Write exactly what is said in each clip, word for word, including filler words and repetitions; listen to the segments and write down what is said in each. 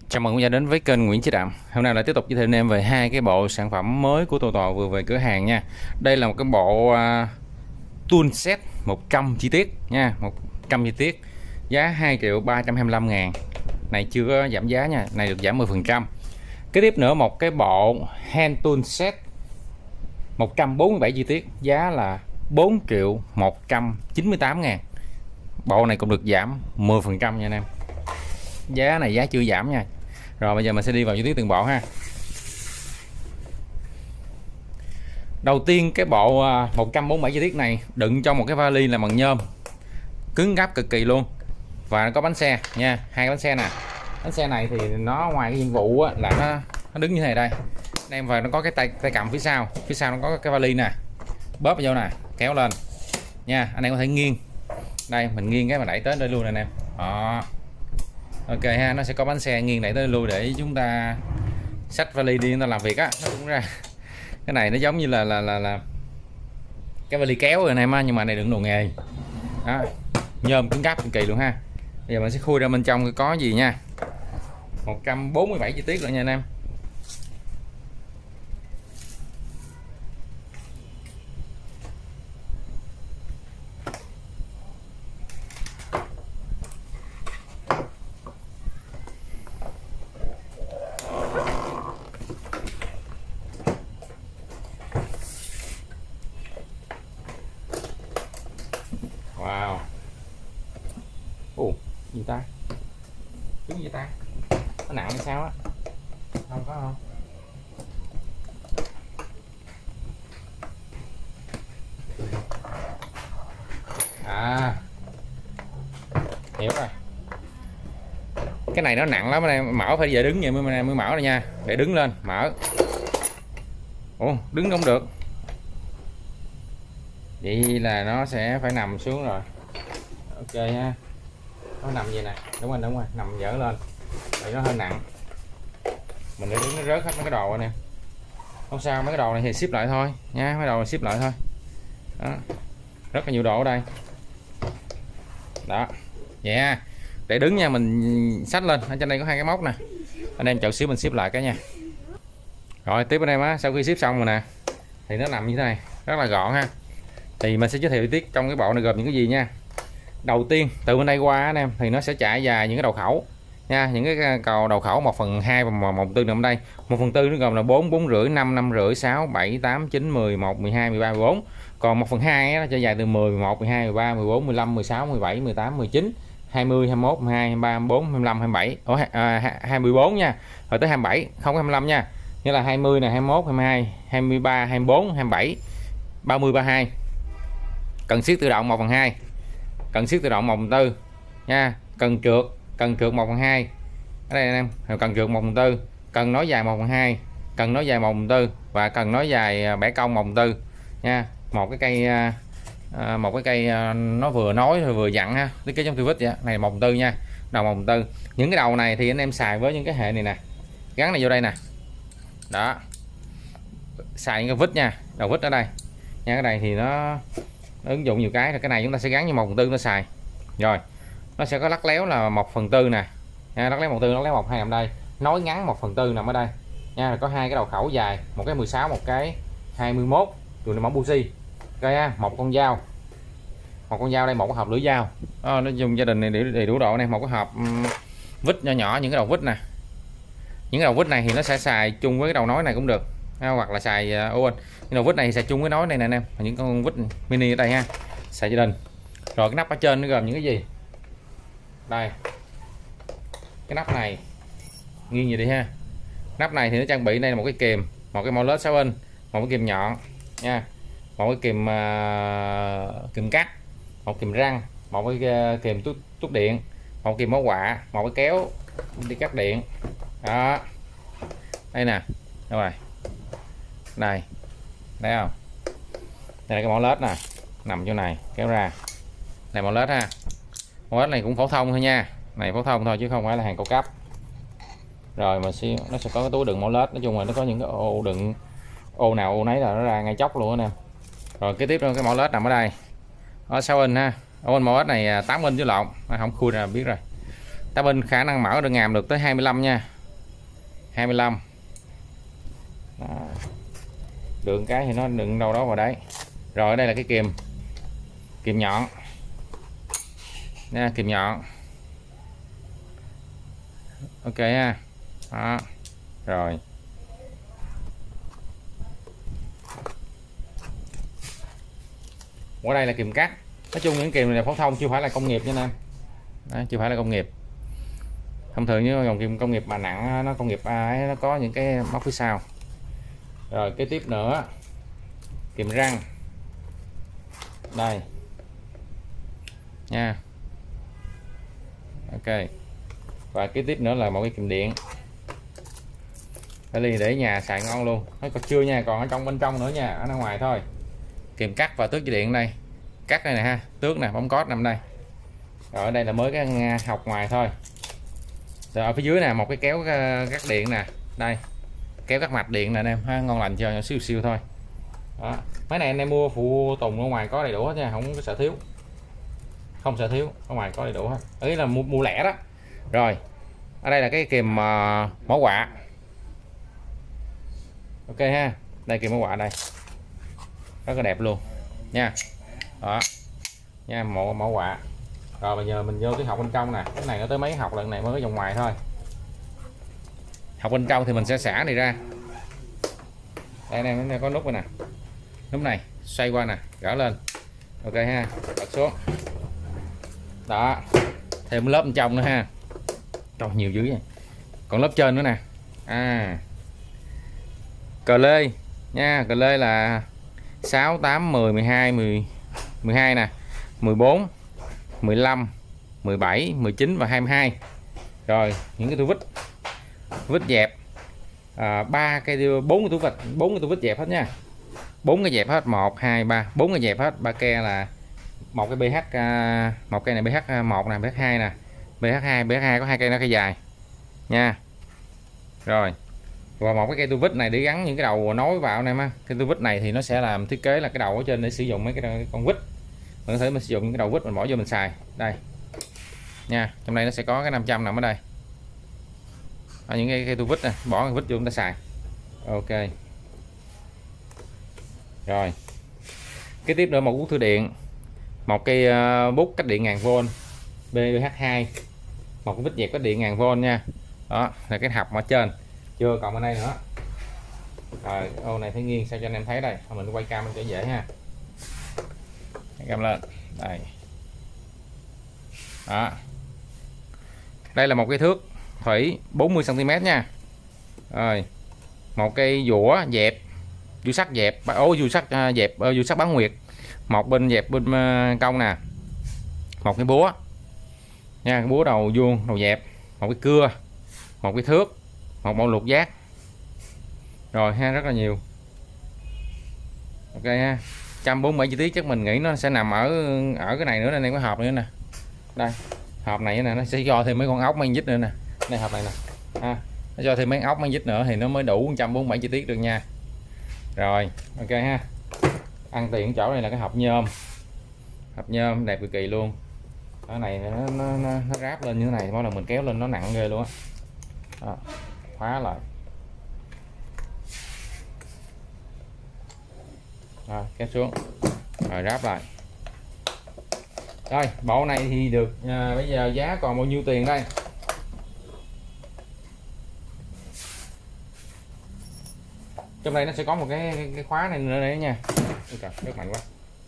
Chào mừng quý vị đến với kênh Nguyễn Chí Đạm. Hôm nay lại tiếp tục giới thiệu anh em về hai cái bộ sản phẩm mới của Total vừa về cửa hàng nha. Đây là một cái bộ uh, tool set một trăm chi tiết nha, một trăm chi tiết. Giá hai triệu ba trăm hai mươi lăm ngàn. Này chưa có giảm giá nha, này được giảm mười phần trăm. Kế tiếp nữa một cái bộ hand tool set một trăm bốn mươi bảy chi tiết, giá là bốn triệu một trăm chín mươi tám ngàn. Bộ này cũng được giảm mười phần trăm nha anh em. Giá này giá chưa giảm nha. Rồi bây giờ mình sẽ đi vào chi tiết từng bộ ha. Đầu tiên cái bộ một trăm bốn mươi bảy chi tiết này đựng trong một cái vali là bằng nhôm, cứng gáp cực kỳ luôn, và nó có bánh xe nha, hai cái bánh xe nè. Bánh xe này thì nó ngoài cái nhiệm vụ á, là nó, nó đứng như thế này đây em, và nó có cái tay tay cầm phía sau, phía sau nó có cái vali nè, bóp vào nè, kéo lên nha. Anh em có thể nghiêng đây, mình nghiêng cái mà đẩy tới đây luôn nè anh em. Đó. Ok ha, nó sẽ có bánh xe nghiêng đẩy tới lui để chúng ta xách vali đi, chúng ta làm việc á, nó cũng ra. Cái này nó giống như là là là, là cái vali kéo rồi anh em á, nhưng mà này đựng đồ nghề. Đó. Nhôm cứng cáp cực kỳ luôn ha. Bây giờ mình sẽ khui ra bên trong có gì nha. một trăm bốn mươi bảy chi tiết rồi nha anh em. Wow. Ồ, gì ta? Cái gì ta? Nó nặng hay sao á? Không có không? À, hiểu rồi. Cái này nó nặng lắm anh em, mở phải giờ đứng vậy mới mới mở ra nha, để đứng lên mở. Ồ, đứng không được. Vậy là nó sẽ phải nằm xuống rồi. Ok ha. Nó nằm vậy nè, đúng rồi, đúng rồi, nằm dở lên. Vậy nó hơi nặng. Mình để đứng nó rớt hết mấy cái đồ anh em. Không sao, mấy cái đồ này thì ship lại thôi nha, mấy đồ này ship lại thôi. Đó. Rất là nhiều đồ ở đây. Đó. Vậy ha. Để đứng nha, mình xách lên, ở trên đây có hai cái móc nè. Anh em chọn xíu mình ship lại cái nha. Rồi tiếp anh em á, sau khi ship xong rồi nè thì nó nằm như thế này, rất là gọn ha. Thì mình sẽ giới thiệu chi tiết trong cái bộ này gồm những cái gì nha. Đầu tiên từ bên đây qua anh em thì nó sẽ trải dài những cái đầu khẩu nha, những cái cầu đầu khẩu một phần hai và một tư nằm đây. một phần tư nó gồm là bốn, bốn rưỡi, năm, năm rưỡi, sáu, bảy, tám, chín, mười, mười một, mười hai, mười ba, mười bốn. Còn một phần hai nó sẽ dài từ mười, mười một, mười hai, mười ba, mười bốn, mười lăm, mười sáu, mười bảy, mười tám, mười chín, hai mươi, hai mươi mốt, hai mươi hai, hai mươi ba, hai mươi bốn, hai mươi lăm, hai mươi bảy. Ủa, à, hai mươi bốn nha. Rồi tới hai mươi bảy, không có hai mươi lăm nha. Nghĩa là hai mươi nè, hai mươi mốt, hai mươi hai, hai mươi ba, hai mươi bốn, hai mươi bảy, ba mươi, ba mươi hai. Cần siết tự động một phần hai, cần siết tự động một phần tư nha. Cần trượt, cần trượt một phần hai ở đây anh em. Cần trượt một phần tư, cần nối dài một phần hai, cần nối dài một phần tư, và cần nối dài bẻ cong một phần tư nha. Một cái cây à, một cái cây nó vừa nối vừa dặn ha, cái cái trong vít vậy này một phần tư nha, đầu một phần tư. Những cái đầu này thì anh em xài với những cái hệ này nè, gắn này vô đây nè. Đó, xài những cái vít nha, đầu vít ở đây nha. Cái này thì nó ứng dụng nhiều cái, rồi cái này chúng ta sẽ gắn như một phần tư nó xài. Rồi nó sẽ có lắc léo là một phần tư nè nha, lắc léo một tư, lắc léo một hai nằm đây, nối ngắn một phần tư nằm ở đây nha. Rồi có hai cái đầu khẩu dài, một cái mười sáu, một cái hai mươi mốt, tụi nó mỏng bushi. Coi ha, một con dao, một con dao đây, một cái hộp lưỡi dao. Đó, nó dùng gia đình này để đủ độ này, một cái hộp vít nhỏ nhỏ, những cái đầu vít nè. Những cái đầu vít này thì nó sẽ xài chung với cái đầu nối này cũng được, hoặc là xài ô anh. Cái đầu vít này xài chung với nối này nè anh em, những con vít mini ở đây ha, xài gia đình. Rồi cái nắp ở trên nó gồm những cái gì đây. Cái nắp này nghiêng gì đi ha. Nắp này thì nó trang bị đây là một cái kìm, một cái mỏ lết sáu inch, một cái kìm nhọn nha, một cái kìm uh, kìm cắt, một kìm răng, một cái kìm tút tút điện, một kìm máu quạ, một cái kéo đi cắt điện. Đó, đây nè, đâu rồi, đây, thấy không? Đây là cái mỏ lết nè, nằm chỗ này, kéo ra. Này mỏ lết ha. Mỏ lết này cũng phổ thông thôi nha, này phổ thông thôi chứ không phải là hàng cao cấp. Rồi mà xíu nó sẽ có cái túi đựng mỏ lết, nói chung là nó có những cái ô đựng, ô nào ô nấy là nó ra ngay chốc luôn anh em. Rồi kế tiếp đó, cái mỏ lết nằm ở đây, ở sáu inch ha. Ở mỏ lết này tám inch chứ lộn, không khui ra biết rồi. tám inch khả năng mở được ngàm được tới hai mươi lăm nha, hai mươi lăm. Đó. Đường cái thì nó đựng đâu đó vào đấy. Rồi ở đây là cái kìm kìm nhọn nha, kìm nhọn. Ok ha. Đó. Rồi ở đây là kìm cắt. Nói chung những kìm này là phổ thông, chưa phải là công nghiệp nha em. Đó, chưa phải là công nghiệp. Thông thường như dòng kìm công nghiệp mà nặng, nó công nghiệp ấy, nó có những cái móc phía sau. Rồi kế tiếp nữa kìm răng đây nha. Ok, và kế tiếp nữa là một cái kìm điện. Cái ly để nhà xài ngon luôn. Nó còn chưa nha, còn ở trong bên trong nữa nha, ở ngoài thôi. Kìm cắt và tước dây điện đây, cắt đây nè ha, tước nè, bấm cót nằm đây. Rồi ở đây là mới cái học ngoài thôi. Rồi ở phía dưới nè một cái kéo cắt điện nè, đây kéo cắt mạch điện nè anh em ha, ngon lành cho siêu siêu thôi. Đó. Mấy này anh em mua phụ tùng ở ngoài có đầy đủ hết nha, không có sợ thiếu, không sợ thiếu, ở ngoài có đầy đủ hết, ấy là mua, mua lẻ đó. Rồi ở đây là cái kìm uh, mỏ quạ. Ok ha, đây kìm mỏ quạ đây, rất là đẹp luôn nha. Đó nha, mỏ mỏ quạ. Rồi bây giờ mình vô cái học bên trong nè, cái này nó tới mấy học lần này mới có vòng ngoài thôi. Học bên trong thì mình sẽ xả này ra. Đây này, nó có nút này nè, nút này xoay qua nè, gỡ lên. Ok ha, bật xuống. Đó, thêm lớp bên trong nữa ha. Trời nhiều dữ vậy. Còn lớp trên nữa nè. À, cờ lê nha, cờ lê là sáu, tám, mười, mười hai, mười, mười hai nè, mười bốn, mười lăm, mười bảy, mười chín và hai mươi hai. Rồi những cái tua vít, vít dẹp ba à, cái bốn cái tua vít, bốn cái tua vít dẹp hết nha. Bốn cái dẹp hết, một hai ba, bốn cái dẹp hết. Ba ke là một cái bê hát, một cây này bê hát một nè, bê hát hai nè, bê hát hai, bê hát hai có hai cây nó cây dài nha. Rồi và một cái cây tua vít này để gắn những cái đầu nối vào này mà. Cái tua vít này thì nó sẽ làm thiết kế là cái đầu ở trên để sử dụng mấy cái con vít. Mình có thể mình sử dụng những cái đầu vít mình bỏ vô mình xài đây nha. Trong đây nó sẽ có cái năm trăm nằm ở đây. Ở những cái cây tua vít này, bỏ cái vít vô chúng ta xài. Ok. Rồi kế tiếp nữa một bút thư điện, một cây uh, bút cách điện ngàn vôn bê hát hai, một cái vít dẹp cách điện ngàn vôn nha. Đó là cái hộp ở trên, chưa còn bên đây nữa. Rồi ô này phải nghiêng sao cho anh em thấy đây, mình quay cam cho dễ ha. Cam lên đây. Đó, đây là một cái thước thủy bốn mươi xăng ti mét nha. Rồi một cây dũa dẹp, dũa sắt dẹp, ố dũa sắt uh, dẹp, uh, dũa sắt bán nguyệt, một bên dẹp bên uh, cong nè, một cái búa nha, cái búa đầu vuông đầu dẹp, một cái cưa, một cái thước, một bộ lục giác. Rồi ha, rất là nhiều. Ok ha, một trăm bốn mươi bảy chi tiết chắc mình nghĩ nó sẽ nằm ở ở cái này nữa. Đây có hộp nữa nè, đây hộp này nè, nó sẽ cho thêm mấy con ốc mang dít nữa nè. Đây hộp này nè ha, nó cho thêm mấy ốc mang dít nữa thì nó mới đủ một trăm bốn mươi bảy chi tiết được nha. Rồi ok ha, ăn tiền chỗ này là cái hộp nhôm, hộp nhôm đẹp cực kỳ luôn. Cái này nó nó, nó, nó ráp lên như thế này, mỗi lần mình kéo lên nó nặng ghê luôn á. Đó, khóa lại. Rồi kéo xuống, rồi ráp lại. Rồi bộ này thì được à, bây giờ giá còn bao nhiêu tiền đây? Trong đây nó sẽ có một cái cái khóa này nữa đấy nha. Trời, rất mạnh quá.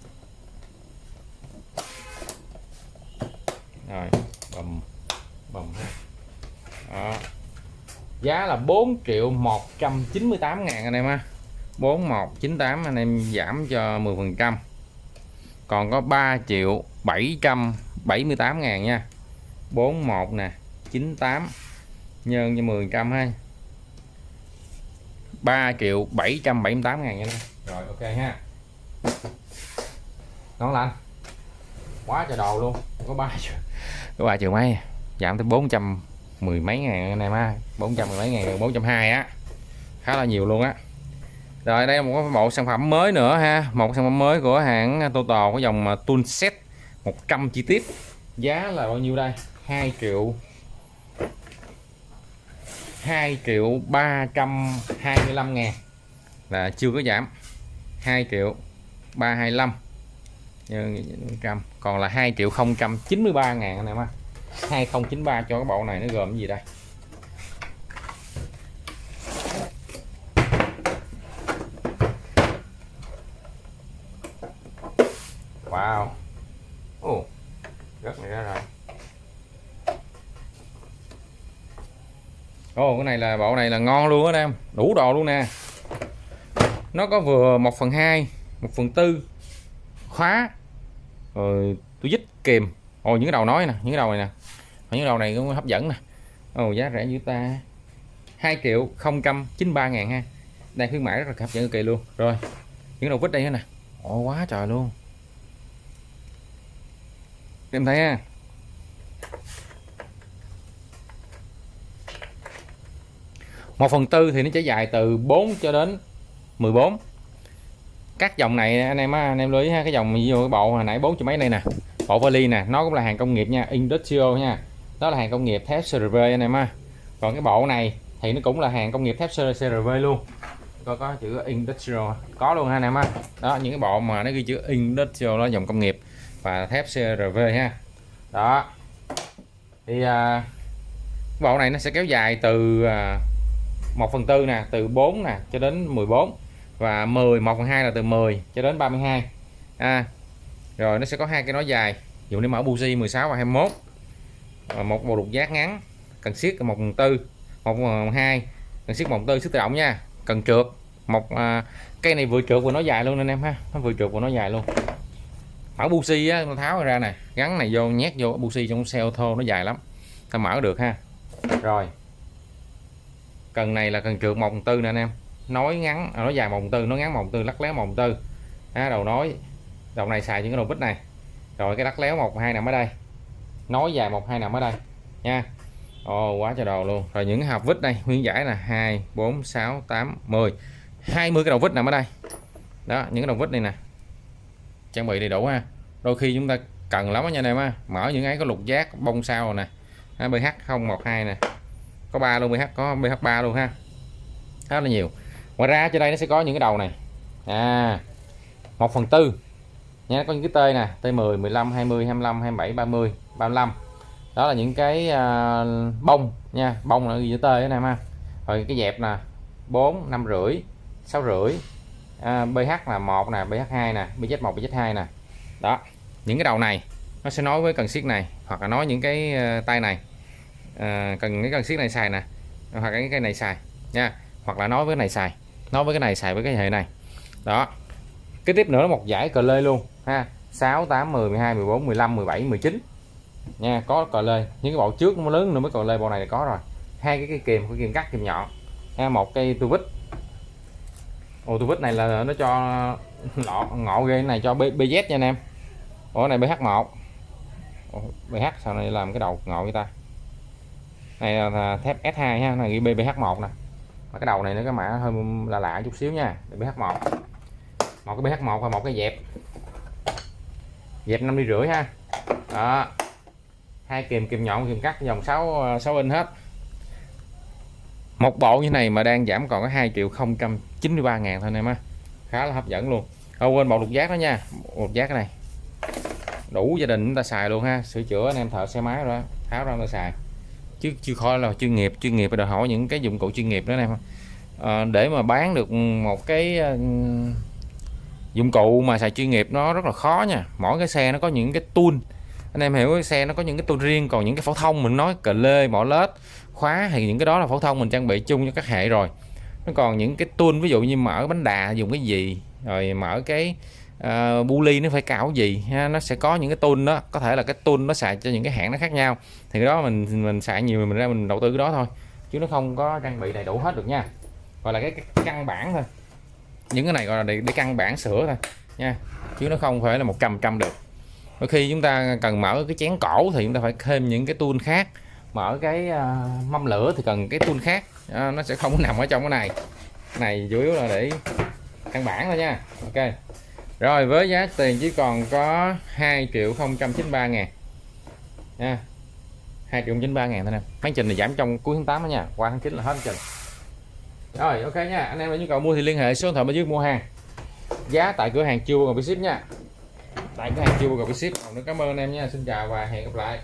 Rồi bầm bầm ha. Đó. Giá là bốn triệu một trăm chín mươi tám ngàn anh em ha. Bốn một chín tám anh em giảm cho mười phần trăm. Còn có ba triệu bảy trăm bảy mươi tám ngàn nha. Bốn một nè, chín tám nhân cho mười phần trăm ha. ba triệu bảy trăm bảy mươi tám ngàn nha. Rồi ok ha. Ngon lành. Quá trời đồ luôn. Có ba triệu, có ba triệu mấy, giảm tới bốn trăm mười mấy ngàn anh em ha. bốn trăm mười mấy ngàn, gần bốn trăm hai mươi á. Khá là nhiều luôn á. Rồi đây là một bộ sản phẩm mới nữa ha, một sản phẩm mới của hãng Total, có dòng tool set một trăm chi tiết. Giá là bao nhiêu đây? hai triệu hai triệu ba trăm hai mươi lăm ngàn, là chưa có giảm. Hai triệu ba trăm hai mươi lăm trăm, còn là hai triệu không trăm chín mươi ba ngàn anh em ha. Hai không chín ba cho cái bộ này nó gồm cái gì đây? Wow. Ồ, rất này ra rồi. Ồ, cái này là bộ này là ngon luôn á em, đủ đồ luôn nè. Nó có vừa một phần hai, một phần tư khóa, rồi tôi dít kìm. Ồ, những cái đầu nói nè, những cái đầu này nè, những cái đầu này cũng hấp dẫn nè. Ồ, giá rẻ dữ ta, hai triệu không trăm chín mươi ba ngàn ha. Đang khuyến mãi rất là hấp dẫn cực kỳ luôn. Rồi những đầu vít đây nè, ồ quá trời luôn em thấy ha. Một phần tư thì nó sẽ dài từ bốn cho đến mười bốn. Các dòng này anh em anh em lưu ý ha, cái dòng vô cái bộ hồi nãy bốn trăm mấy này nè, bộ vali nè, nó cũng là hàng công nghiệp nha, Industrial nha, đó là hàng công nghiệp thép xê rờ vê anh em ha. Còn cái bộ này thì nó cũng là hàng công nghiệp thép xê rờ vê luôn, có có chữ Industrial có luôn ha anh em ha. Đó, những cái bộ mà nó ghi chữ Industrial đó, dòng công nghiệp và thép xê rờ vê ha. Đó thì à, cái bộ này nó sẽ kéo dài từ à, một phần tư nè, từ bốn nè cho đến mười bốn, và mười, một phần hai là từ mười cho đến ba mươi hai. À, rồi nó sẽ có hai cái nối dài dùng để mở buji mười sáu và hai mươi mốt, và một bộ đục giác ngắn, cần siết một phần tư, một phần hai, cần siết một phần tư siết tự động nha, cần trượt một à, cây này vừa trượt vừa nối dài luôn anh em ha, nó vừa trượt vừa nối dài luôn. Mở buji á, nó tháo ra nè, gắn này vô, nhét vô buji trong xe ô tô nó dài lắm, ta mở được ha. Rồi cần này là cần trượt một phần tư nè anh em, nối ngắn, à, nối dài một phần tư, nối ngắn một phần tư, lắc léo một phần tư. À, đầu nối, đầu này xài những cái đầu vít này, rồi cái lắc léo một hai nằm ở đây, nối dài một hai nằm ở đây nha. Ồ, quá trời đồ luôn. Rồi những hộp vít đây nguyên giải là hai, bốn, sáu, tám, mười, hai mươi cái đầu vít nằm ở đây. Đó, những cái đầu vít này nè, trang bị đầy đủ ha. Đôi khi chúng ta cần lắm nha anh em ha, mở những ấy có lục giác bông sao nè, bê hát không một hai nè, có ba luôn, bê hát có bê hát ba luôn ha, khá là nhiều. Ngoài ra trên đây nó sẽ có những cái đầu này, à một phần tư nha, có những cái tê nè, tê mười, mười lăm, hai mươi, hai mươi lăm, hai mươi bảy, ba mươi, ba mươi lăm. Đó là những cái uh, bông nha, bông là ghi chữ tê anh em ha. Rồi cái dẹp nè, bốn, năm rưỡi, sáu rưỡi, à, bê hát là một nè, bê hát hai nè, bê zét một, bê zét hai nè. Đó, những cái đầu này nó sẽ nối với cần siết này, hoặc là nói những cái uh, tay này, à, cần cái cần siết này xài nè, hoặc cái cái này xài nha, hoặc là nói với cái này xài, nói với cái này xài với cái hệ này. Đó, cái tiếp nữa là một giải cờ lê luôn ha, sáu, tám, mười, mười hai, mười bốn, mười lăm, mười bảy, mười chín nha, có cờ lê. Những cái bộ trước nó lớn nữa mới cờ lê, bộ này là có rồi. Hai cái cây kìm, cái kìm cắt, kìm nhọn ha, một cây tua vít. Ô, tua vít này là nó cho lọ ngộ ghê, này cho bê zét nha anh em. Ủa này bê hát một. Ủa, bê hát sao này làm cái đầu ngộ vậy ta? Này là thép ét hai ha, này ghi bê hát một nè. Mà cái đầu này nó cái mã hơi lạ lạ chút xíu nha, bê hát một. Một cái bê hát một và một cái dẹp. Dẹp năm ly rưỡi ha. Đó. Hai kìm, kìm nhọn, kìm cắt dòng sáu sáu inch hết. Một bộ như này mà đang giảm còn có hai triệu không trăm chín mươi ba ngàn thôi anh em á. Khá là hấp dẫn luôn. Không quên bộ lục giác đó nha. Lục giác cái này đủ gia đình chúng ta xài luôn ha, sửa chữa anh em thợ xe máy rồi tháo ra chúng ta xài, chứ chưa khỏi là chuyên nghiệp. Chuyên nghiệp đòi hỏi những cái dụng cụ chuyên nghiệp đó anh em. À, để mà bán được một cái uh, dụng cụ mà xài chuyên nghiệp nó rất là khó nha. Mỗi cái xe nó có những cái tool, anh em hiểu, cái xe nó có những cái tool riêng, còn những cái phổ thông mình nói cờ lê, mỏ lết, khóa thì những cái đó là phổ thông mình trang bị chung cho các hệ rồi. Nó còn những cái tool ví dụ như mở bánh đà dùng cái gì, rồi mở cái uh, bu ly nó phải cạo gì ha, nó sẽ có những cái tool đó, có thể là cái tool nó xài cho những cái hãng nó khác nhau, thì cái đó mình mình xài nhiều mình ra mình đầu tư cái đó thôi, chứ nó không có trang bị đầy đủ hết được nha. Gọi là cái, cái căn bản thôi, những cái này gọi là để, để căn bản sửa thôi nha, chứ nó không phải là một trăm trăm được. Đôi khi chúng ta cần mở cái chén cổ thì chúng ta phải thêm những cái tool khác, mở cái uh, mâm lửa thì cần cái tool khác, uh, nó sẽ không nằm ở trong cái này. Cái này chủ yếu là để căn bản thôi nha. Ok rồi, với giá tiền chỉ còn có hai triệu không trăm chín mươi ba ngàn nha, hai triệu chín mươi ba ngàn thôi nè. Mấy trình này giảm trong cuối tháng tám đó nha, qua tháng chín là hết trình. Rồi ok nha, anh em có nhu cầu mua thì liên hệ số điện thoại bên dưới mua hàng. Giá tại cửa hàng chưa bao gồm phí ship nha. Tại cửa hàng chưa bao gồm phí ship. Còn nữa cảm ơn anh em nha, xin chào và hẹn gặp lại.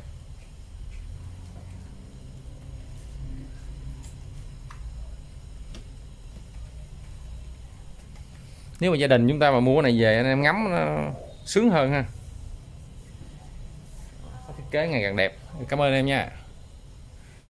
Nếu mà gia đình chúng ta mà mua cái này về anh em ngắm nó sướng hơn ha, thiết kế ngày càng đẹp. Cảm ơn em nha.